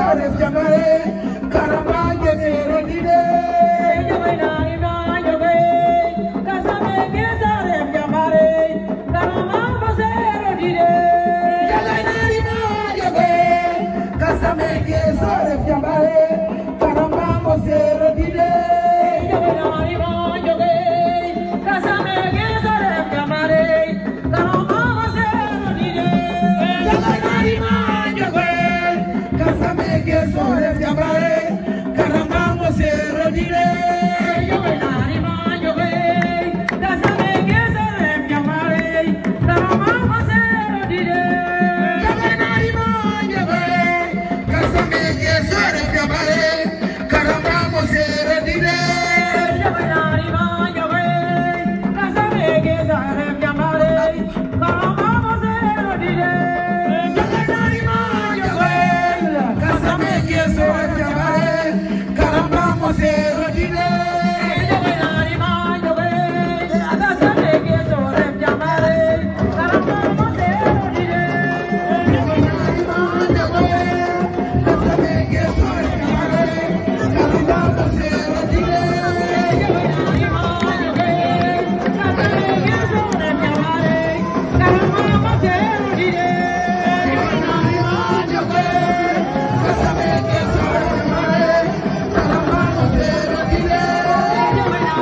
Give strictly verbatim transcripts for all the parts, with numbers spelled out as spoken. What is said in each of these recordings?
sore jamare karama gesere dide jabena ina joge kasame gesare jamare karama basere dide jabena ina joge kasame gesare jamare karama basere dide jabena ina joge kasame gesare jamare karama basere dide jabena ina joge kasame gesare jamare karama basere dide jabena ina joge kasame gesare jamare karama basere dide jabena ina joge kasame gesare jamare karama basere dide jabena ina joge kasame gesare jamare karama basere dide jabena ina joge kasame gesare jamare karama basere dide jabena ina joge kasame gesare jamare karama basere dide jabena ina joge kasame gesare jamare karama basere dide jabena ina joge kasame gesare jamare karama basere dide jabena ina joge kasame gesare jamare karama basere dide jabena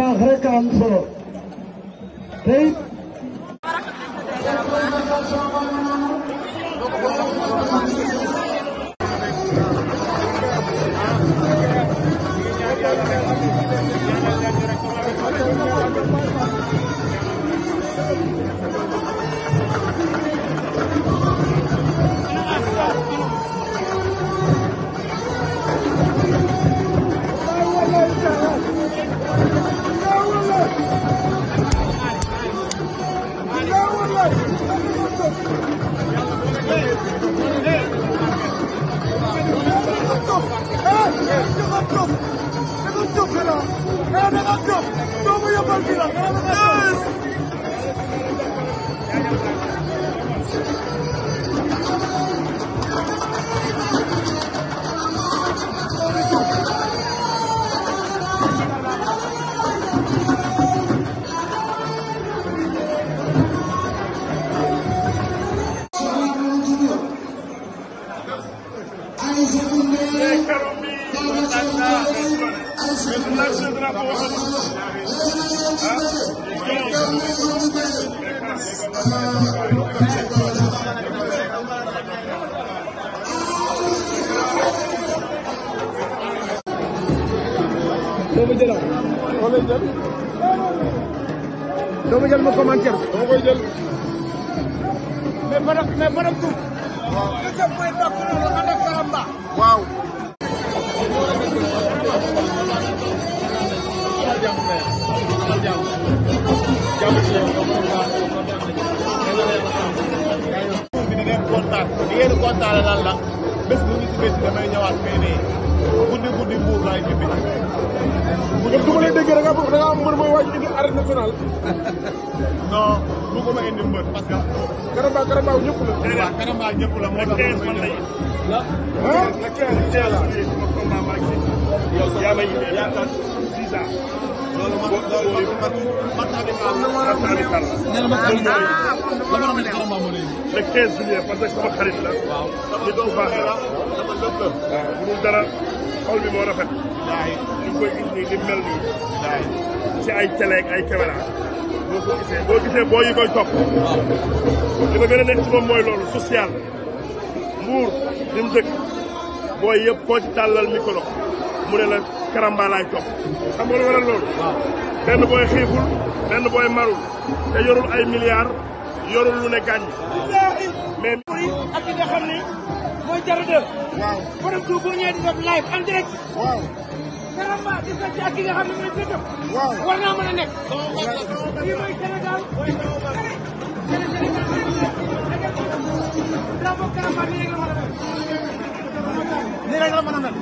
baax rek am solo tey doomu jël wala jël doomu jël ma commentaire dama koy jël mais faram mais faram tout waaw ce point tak ko la ak Karamba waaw yéen kontaan lan la bés bu ñu ci bés damay ñëwaat fii nii guddi guddi Mbour laay ñibbi. bu dee du ma lay déggee da nga da nga am mbër mooy waaj indi arène nationale. non bu ko ma indi mbër parce que. Karamba Karamba ñëpp la. waaw Karamba ñëpp la moo tax ma ñëw. la ah la quinze incha allah. yow sax yaa may yaa tax six ans. loolu man loolu man man naa di xaar man naa di xaar. nee na ma xarit la ma doon ne Karamba moo lay le quinze juillet parce que sama xarit la. waaw nit ku baax la dama lépp la. waaw bu dul dara xol bi moo rafet. waaye ñu koy indi li mel nii. waaye ci ay télé ak ay caméra boo ko gisee boo gisee boo yi koy topp. waaw li ma gën a nekk ci moom mooy loolu social. Mbour li mu dëkk booy yëpp koo ci tàllal micro mu ne la Karamba laay topp xam nga lu waral loolu. waaw benn booy xiiful benn booy marul te yorul ay milliards yorul lu ne gàññ. mais. ak ki nga xam ne mooy Jara deux. waaw borom tout boo ñëwee di def live en direct. waaw Karamba di fekk ak ki nga xam ne mooy Sénégal. waaw war naa mën a nekk. lii mooy Sénégal. bravo Karamba nii rek la mën a mel. nii rek la mën a mel.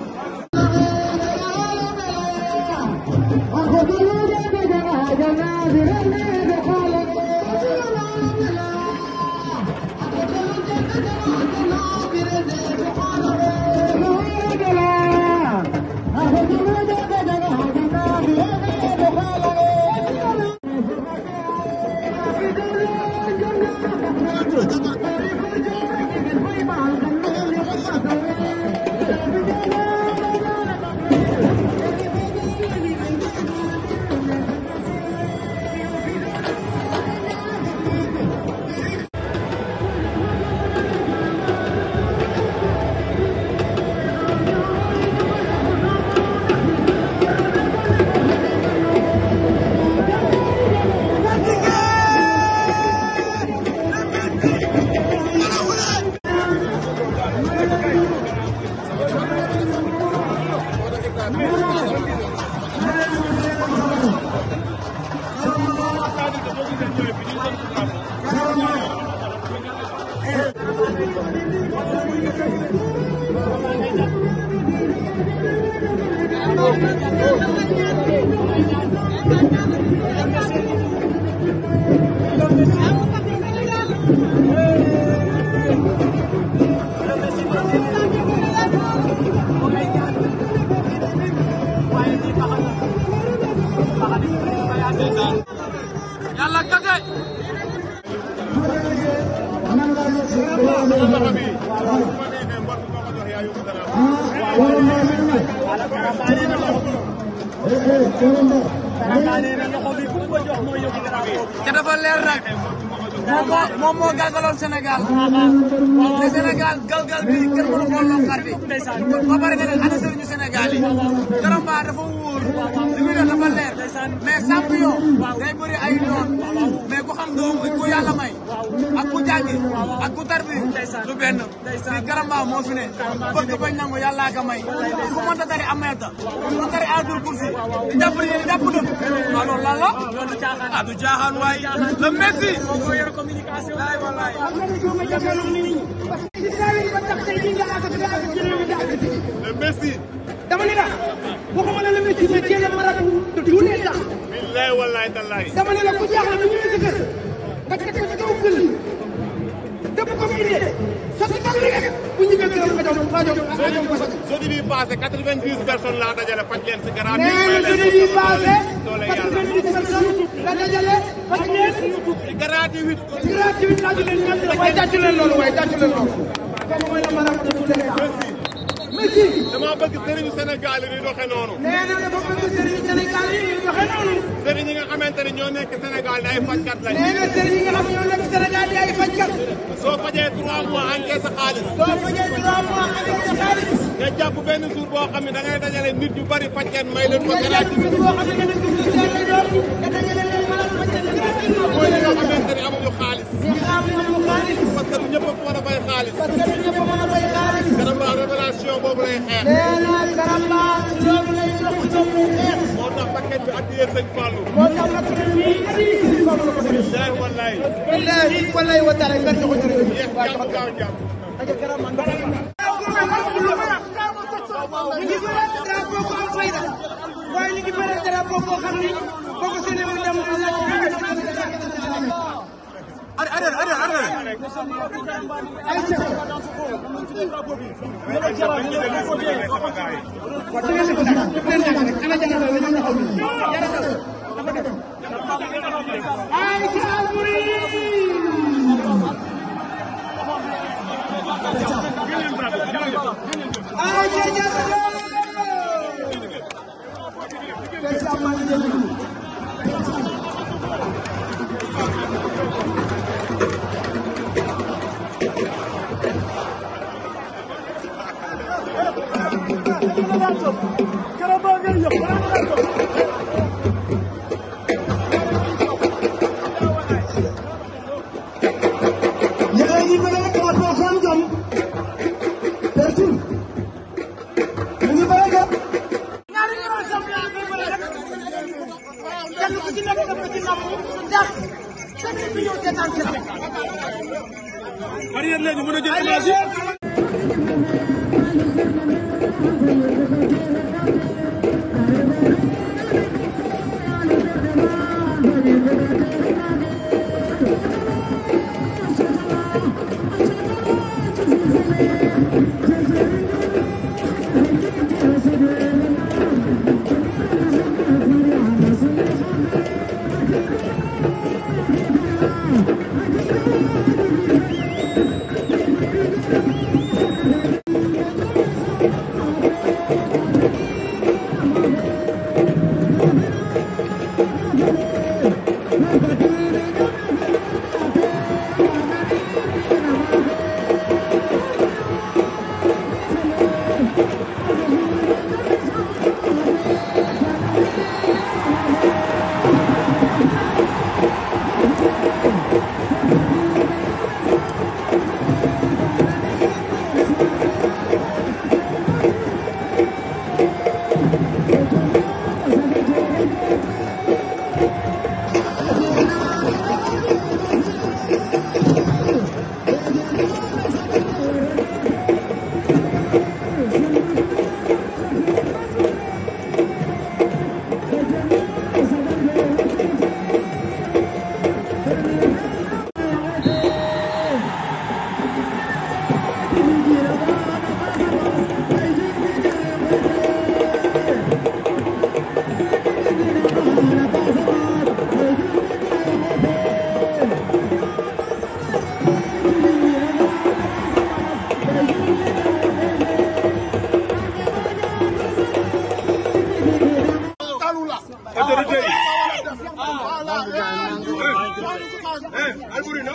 Yalla kase Karamba te dafa leer nag moom moo moom moo galgaloon Sénégal te Sénégal galgal bi kenn mënu ko lonkaat bi ba pare ne leen ana sëriñu Sénégal yi Karamba dafa wóor li muy def dafa leer mais champion day bëri ay noon mais ku xam doo ku yàlla may ak ku jàngi ak ku tarbi du benn fii Karamba moo fi ne bëgg bañ nangu yàlla ka may ku mënta tari ameeta ku tari adur kursi di jàpp ni jàpp dëpp waaw loolu lan la ah du jaaxaan waay le Messi le Messi. dama ne la waxuma la le Messi mais jéem a maral de tous les temps. billaay wallaay tallaay. dama ne la ku jaaxle bu ñu la gis nga teg ko ci kaw gël dëpp ko muy dee sotti ko muy dee bu ñu bëgg a fajoo fajoo fajoo ko sotti. jeudi bi passé quatre-vingt-dix personnes laa dajale faj leen si garab. nee na jeudi bi passé quatre-vingt-dix personnes la dajale faj leen. gratuit. gratuit laa leen ñëpp waaye tàccu leen loolu waaye tàccu leen loolu. kooku mooy la maral de tous les temps. Messi. dama bëgg sëriñu Sénégal yi di doxe noonu. nee na dafa bëgg sëriñu Sénégal yi di doxe noonu. sëriñ yi nga xamante ne ñoo nekk Sénégal di ay fajkat lañ. nee na sëriñ yi nga xam ñoo nekk Sénégal di ay fajkat. soo fajee trois mois encaissé sa xaalis. soo fajee trois mois encaissé sa xaalis. nga jàpp benn jour boo xam ne da ngay dajale nit yu bari faj leen may leen ko nga jàpp bés boo xam ne nga nekk si seen doom nga dajale leen malade faj leen gratuitement. mooy li nga xamante ne amuñu xaalis. ñi xam amuñu xaalis. parce que ñëpp a mën a bay xaalis. parce que ñëpp a mën a bay xaalis. Karamba révélation boobu lay xeex. nee na Karamba loolu lay dox loolu lay xeex. moo tax paquet bi addiyee sëñ Fallou. moo tax paquet bi addiyee sëñ Fallou ko def. billaay wallaay. billahi wallahi wa taala nga jox ko jërëjëf. yéex jàmm gaaw jàmm. ñu ngi bëre drapeau bu am fayda waaye ñu ngi bëre drapeau boo xam ni boo ko séenee mu dem Allez, allez, allez, allez. Arrière leen ñu mën a jël image yi. Thank you.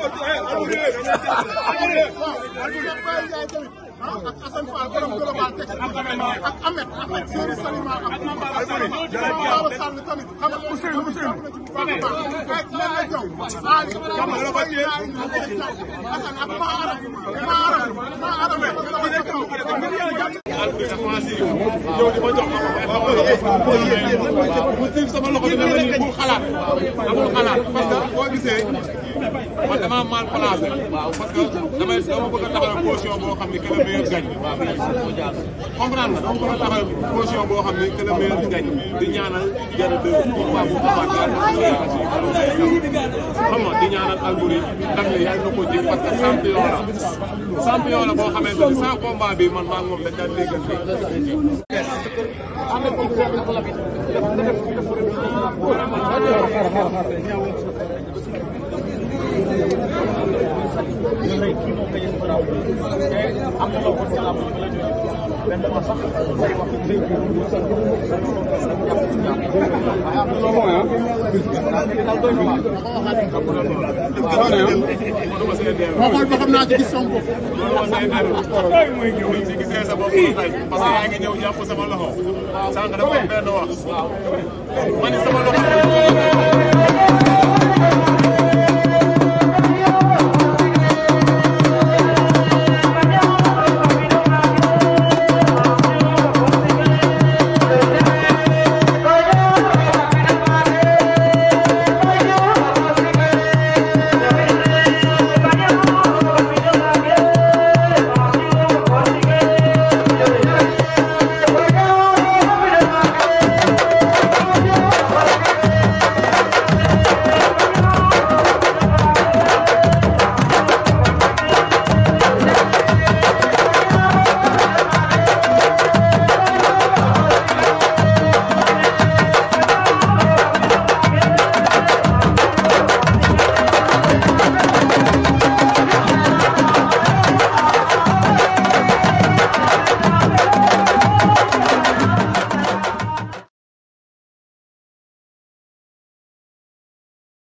ak Assane Fall borom global texte ak Ahmed Ahmed Seri Salima ak Baba Sall tamit xam nga Ousseynou Ousseynou Assane ak ma arab ma arab ma arab yow di ma jox bu tif sama loxo dina la ni bul xalaat amul xalaat parce que boo gisee man dama mal placé parce que damay dama bëgg a taxawal position boo xam ne que le meilleur gagne comprendre nga dama bëgg a taxawal position boo xam ne que le meilleur gagne di ñaanal jara de combat bu baax xam nga di ñaanal Alboury ndam ne yàlla na ko ji parce que champion la champion la boo xamante ni sans combat bi man maa ngi moom dañ daan déggante waxal ba xam naa ci gis sama bopp. ci gisee sa bopp parce que yaa ngi ñëw jàpp sama loxo. sànq dafa am benn wax. ma ni sama loxo.